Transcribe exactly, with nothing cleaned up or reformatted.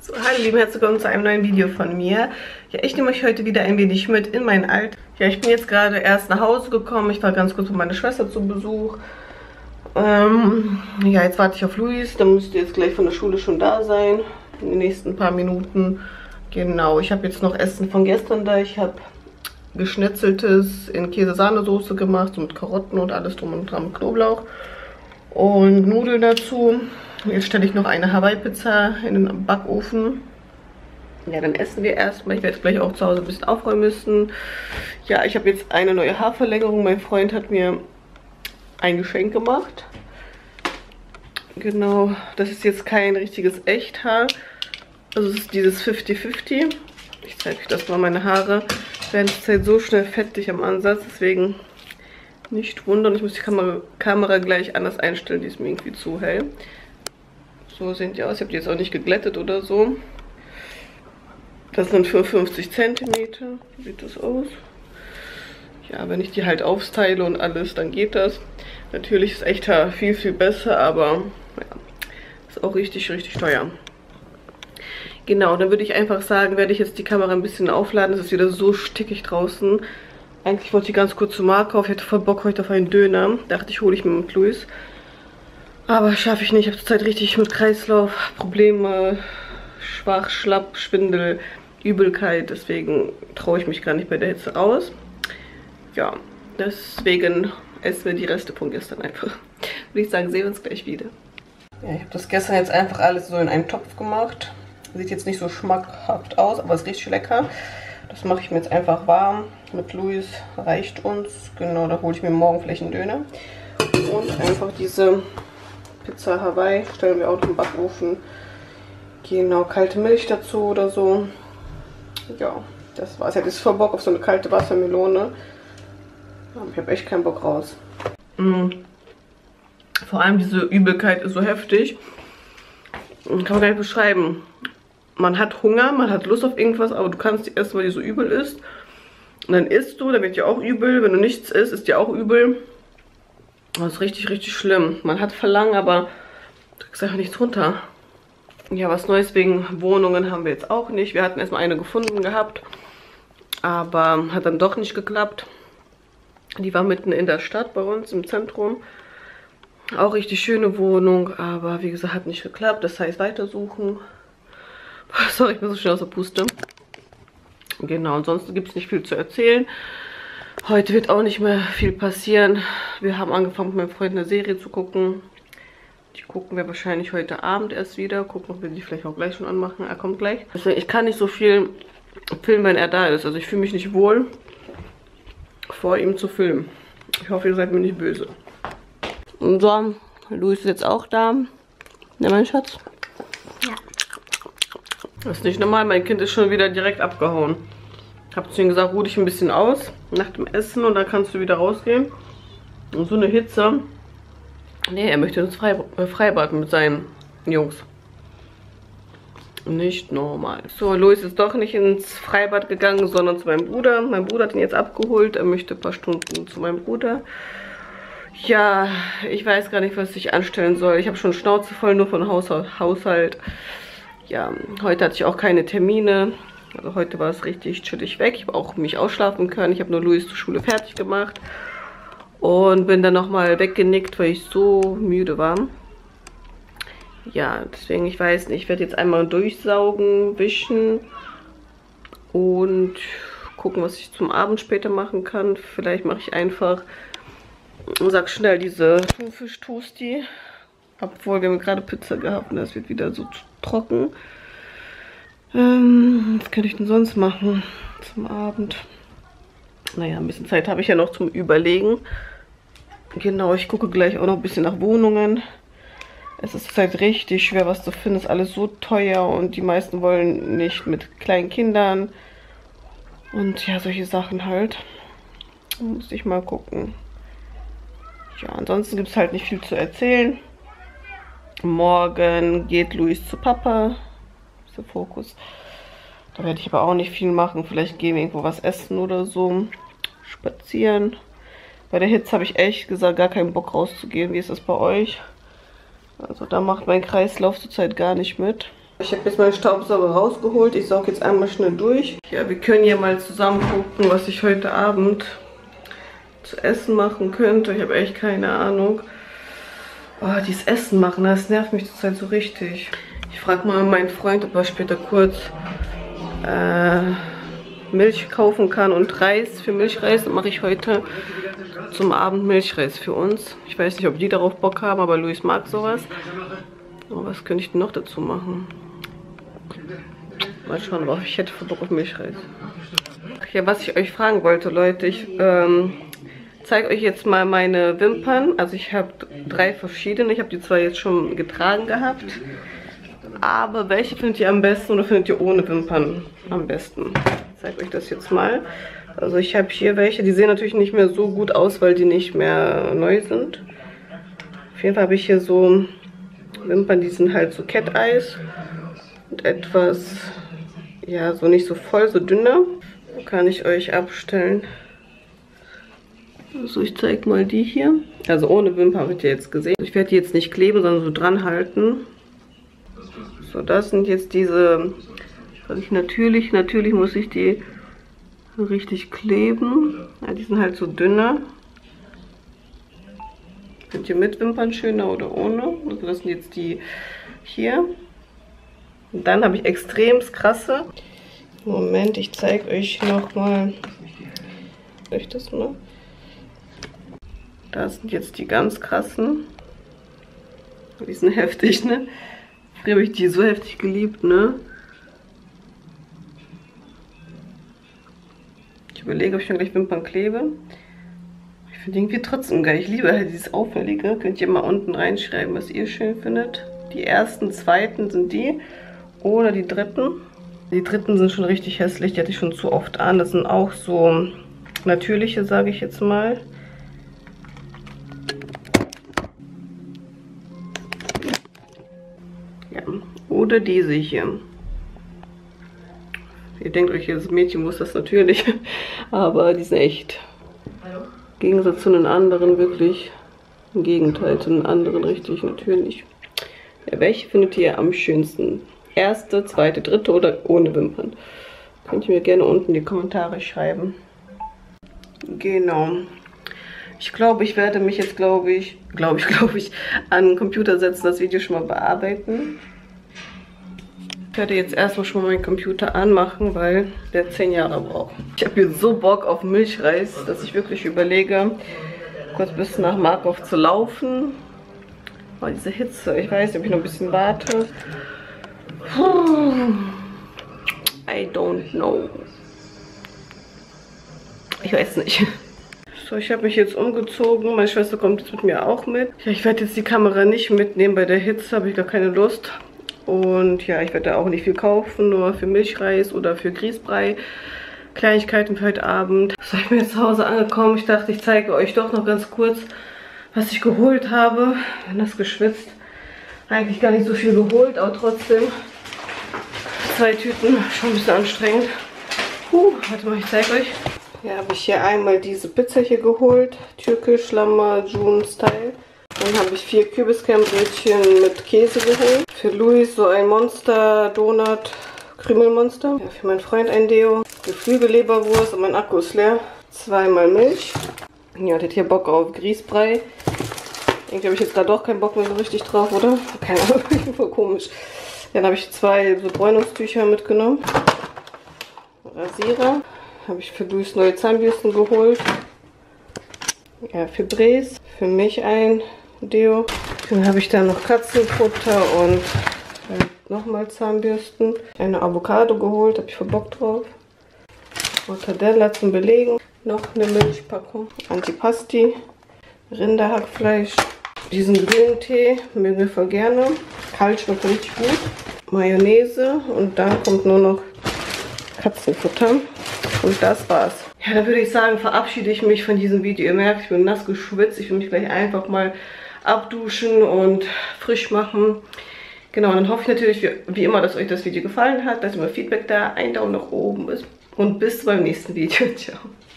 So, hallo lieben, herzlich willkommen zu einem neuen Video von mir. Ja, ich nehme euch heute wieder ein wenig mit in meinen Alltag. Ja, ich bin jetzt gerade erst nach Hause gekommen. Ich war ganz kurz mit meiner Schwester zu Besuch. Ähm, ja, jetzt warte ich auf Luis. Der müsste jetzt gleich von der Schule schon da sein. In den nächsten paar Minuten. Genau, ich habe jetzt noch Essen von gestern da. Ich habe Geschnetzeltes in Käse-Sahnesoße gemacht, so mit Karotten und alles drum und dran, mit Knoblauch. Und Nudeln dazu. Jetzt stelle ich noch eine Hawaii-Pizza in den Backofen. Ja, dann essen wir erstmal. Ich werde gleich auch zu Hause ein bisschen aufräumen müssen. Ja, ich habe jetzt eine neue Haarverlängerung. Mein Freund hat mir ein Geschenk gemacht. Genau, das ist jetzt kein richtiges Echthaar. Also es ist dieses fünfzig fünfzig. Ich zeige euch das mal. Meine Haare werden zurzeit so schnell fettig am Ansatz. Deswegen nicht wundern. Ich muss die Kamera, Kamera gleich anders einstellen. Die ist mir irgendwie zu hell. So sehen die aus. Ich habe die jetzt auch nicht geglättet oder so. Das sind fünfundfünfzig Zentimeter. Wie sieht das aus? Ja, wenn ich die halt aufstyle und alles, dann geht das. Natürlich ist Echthaar viel, viel besser, aber ja, ist auch richtig, richtig teuer. Genau, dann würde ich einfach sagen, werde ich jetzt die Kamera ein bisschen aufladen. Es ist wieder so stickig draußen. Eigentlich wollte ich ganz kurz zum Markt kaufen. Ich hatte voll Bock heute auf einen Döner. Dachte ich, hole ich mir mit Luis. Aber schaffe ich nicht. Ich habe zurzeit richtig mit Kreislauf Probleme. Schwach, schlapp, Schwindel, Übelkeit. Deswegen traue ich mich gar nicht bei der Hitze raus. Ja, deswegen essen wir die Reste von gestern einfach. Würde ich sagen, sehen wir uns gleich wieder. Ja, ich habe das gestern jetzt einfach alles so in einen Topf gemacht. Sieht jetzt nicht so schmackhaft aus, aber es riecht lecker. Das mache ich mir jetzt einfach warm. Mit Luis reicht uns. Genau, da hole ich mir morgen vielleicht einen Döner. Und einfach diese Pizza Hawaii stellen wir auch im Backofen. Genau, kalte Milch dazu oder so. Ja, das war's. Ich hätte jetzt voll Bock auf so eine kalte Wassermelone. Aber ich habe echt keinen Bock raus. Mhm. Vor allem diese Übelkeit ist so heftig. Kann man gar nicht beschreiben. Man hat Hunger, man hat Lust auf irgendwas, aber du kannst die essen, weil die so übel ist. Und dann isst du, dann wird dir auch übel. Wenn du nichts isst, ist dir auch übel. Das ist richtig, richtig schlimm. Man hat Verlangen, aber du kriegst einfach nichts runter. Ja, was Neues wegen Wohnungen haben wir jetzt auch nicht. Wir hatten erstmal eine gefunden gehabt, aber hat dann doch nicht geklappt. Die war mitten in der Stadt bei uns im Zentrum. Auch richtig schöne Wohnung, aber wie gesagt, hat nicht geklappt. Das heißt, weitersuchen. Sorry, ich bin so schnell aus der Puste. Genau, ansonsten gibt es nicht viel zu erzählen. Heute wird auch nicht mehr viel passieren. Wir haben angefangen, mit meinem Freund eine Serie zu gucken. Die gucken wir wahrscheinlich heute Abend erst wieder. Gucken, ob wir die vielleicht auch gleich schon anmachen. Er kommt gleich. Deswegen, ich kann nicht so viel filmen, wenn er da ist. Also ich fühle mich nicht wohl, vor ihm zu filmen. Ich hoffe, ihr seid mir nicht böse. Und so, Luis ist jetzt auch da. Ja, mein Schatz? Ja. Das ist nicht normal. Mein Kind ist schon wieder direkt abgehauen. Ich habe zu ihm gesagt, ruh dich ein bisschen aus nach dem Essen und dann kannst du wieder rausgehen. Und so eine Hitze. Nee, er möchte ins Freibad, äh, Freibad mit seinen Jungs. Nicht normal. So, Luis ist doch nicht ins Freibad gegangen, sondern zu meinem Bruder. Mein Bruder hat ihn jetzt abgeholt. Er möchte ein paar Stunden zu meinem Bruder. Ja, ich weiß gar nicht, was ich anstellen soll. Ich habe schon Schnauze voll nur von Haushalt. Ja, heute hatte ich auch keine Termine. Also heute war es richtig chillig weg. Ich habe auch mich ausschlafen können. Ich habe nur Luis zur Schule fertig gemacht. Und bin dann nochmal weggenickt, weil ich so müde war. Ja, deswegen, ich weiß nicht. Ich werde jetzt einmal durchsaugen, wischen. Und gucken, was ich zum Abend später machen kann. Vielleicht mache ich einfach, sag schnell, diese Thunfisch-Toasty. Obwohl, wir haben gerade Pizza gehabt und das wird wieder so trocken. Ähm, was könnte ich denn sonst machen zum Abend? Naja, ein bisschen Zeit habe ich ja noch zum Überlegen. Genau, ich gucke gleich auch noch ein bisschen nach Wohnungen. Es ist halt richtig schwer, was zu finden. Es ist alles so teuer und die meisten wollen nicht mit kleinen Kindern. Und ja, solche Sachen halt. Da muss ich mal gucken. Ja, ansonsten gibt es halt nicht viel zu erzählen. Morgen geht Luis zu Papa. Ist der Fokus. Da werde ich aber auch nicht viel machen. Vielleicht gehen wir irgendwo was essen oder so. Spazieren. Bei der Hitze habe ich echt gesagt, gar keinen Bock rauszugehen. Wie ist das bei euch? Also da macht mein Kreislauf zurzeit gar nicht mit. Ich habe jetzt meinen Staubsauger rausgeholt. Ich sauge jetzt einmal schnell durch. Ja, wir können ja mal zusammen gucken, was ich heute Abend zu essen machen könnte. Ich habe echt keine Ahnung. Oh, dieses Essen machen, das nervt mich zurzeit so richtig. Ich frage mal meinen Freund, ob er später kurz äh, Milch kaufen kann und Reis für Milchreis. Dann mache ich heute zum Abend Milchreis für uns. Ich weiß nicht, ob die darauf Bock haben, aber Luis mag sowas. Oh, was könnte ich denn noch dazu machen? Mal schauen, aber ich hätte Bock auf Milchreis. Ach ja, was ich euch fragen wollte, Leute, ich ähm, zeige euch jetzt mal meine Wimpern. Also ich habe drei verschiedene. Ich habe die zwar jetzt schon getragen gehabt, aber welche findet ihr am besten oder findet ihr ohne Wimpern am besten? Ich zeige euch das jetzt mal. Also ich habe hier welche, die sehen natürlich nicht mehr so gut aus, weil die nicht mehr neu sind. Auf jeden Fall habe ich hier so Wimpern, die sind halt so Cat Eyes und etwas, ja, so nicht so voll, so dünner. So kann ich euch abstellen. Also ich zeige mal die hier. Also ohne Wimpern habt ihr jetzt gesehen. Ich werde die jetzt nicht kleben, sondern so dran halten. So, das sind jetzt diese, also ich natürlich, natürlich muss ich die richtig kleben. Ja, die sind halt so dünner. Könnt ihr mit Wimpern schöner oder ohne. Also das sind jetzt die hier. Und dann habe ich extrem krasse. Moment, ich zeige euch nochmal. Euch das mal. Das sind jetzt die ganz krassen. Die sind heftig, ne? Früher habe ich die so heftig geliebt, ne? Ich überlege, ob ich mir gleich Wimpern klebe. Ich finde irgendwie trotzdem geil. Ich liebe halt dieses Auffällige. Könnt ihr mal unten reinschreiben, was ihr schön findet. Die ersten, zweiten sind die. Oder die dritten. Die dritten sind schon richtig hässlich. Die hatte ich schon zu oft an. Das sind auch so natürliche, sage ich jetzt mal. Ja. Oder diese hier. Ihr denkt euch, das Mädchen muss das natürlich. Aber die sind echt. Im Gegensatz zu den anderen wirklich. Im Gegenteil zu den anderen richtig natürlich. Ja, welche findet ihr am schönsten? Erste, zweite, dritte oder ohne Wimpern? Könnt ihr mir gerne unten in die Kommentare schreiben. Genau. Ich glaube, ich werde mich jetzt, glaube ich, glaube ich, glaube ich, an den Computer setzen, das Video schon mal bearbeiten. Ich werde jetzt erstmal schon mal meinen Computer anmachen, weil der zehn Jahre braucht. Ich habe hier so Bock auf Milchreis, dass ich wirklich überlege, kurz bis nach Markov zu laufen. Oh, diese Hitze, ich weiß nicht, ob ich noch ein bisschen warte. I don't know. Ich weiß nicht. So, ich habe mich jetzt umgezogen. Meine Schwester kommt jetzt mit mir auch mit. Ja, ich werde jetzt die Kamera nicht mitnehmen. Bei der Hitze habe ich gar keine Lust. Und ja, ich werde da auch nicht viel kaufen. Nur für Milchreis oder für Grießbrei. Kleinigkeiten für heute Abend. So, ich bin jetzt zu Hause angekommen. Ich dachte, ich zeige euch doch noch ganz kurz, was ich geholt habe. Bin das geschwitzt. Eigentlich gar nicht so viel geholt, aber trotzdem. Zwei Tüten, schon ein bisschen anstrengend. Puh, warte mal, ich zeige euch. Ja, habe ich hier einmal diese Pizza hier geholt. Türkisch Lahmacun Style. Dann habe ich vier Kürbiskernbrötchen mit Käse geholt. Für Luis so ein Monster Donut Krümelmonster. Ja, für meinen Freund ein Deo. Geflügelleberwurst und mein Akku ist leer. Zweimal Milch. Ja, der hat hier Bock auf Grießbrei. Irgendwie habe ich jetzt gerade doch keinen Bock mehr so richtig drauf, oder? Keine Ahnung, voll komisch. Dann habe ich zwei so Bräunungstücher mitgenommen. Rasierer. Habe ich für Luis neue Zahnbürsten geholt. Ja, für Bres. Für mich ein Deo. Dann habe ich da noch Katzenfutter und nochmal Zahnbürsten. Eine Avocado geholt, habe ich voll Bock drauf. Mortadella zum Belegen. Noch eine Milchpackung. Antipasti. Rinderhackfleisch. Diesen grünen Tee mögen wir voll gerne. Kalt schmeckt richtig gut. Mayonnaise und dann kommt nur noch Katzenfutter. Und das war's. Ja, dann würde ich sagen, verabschiede ich mich von diesem Video. Ihr merkt, ich bin nass geschwitzt. Ich will mich gleich einfach mal abduschen und frisch machen. Genau, und dann hoffe ich natürlich wie, wie immer, dass euch das Video gefallen hat. Lasst mir Feedback da. Ein Daumen nach oben und bis beim nächsten Video. Ciao.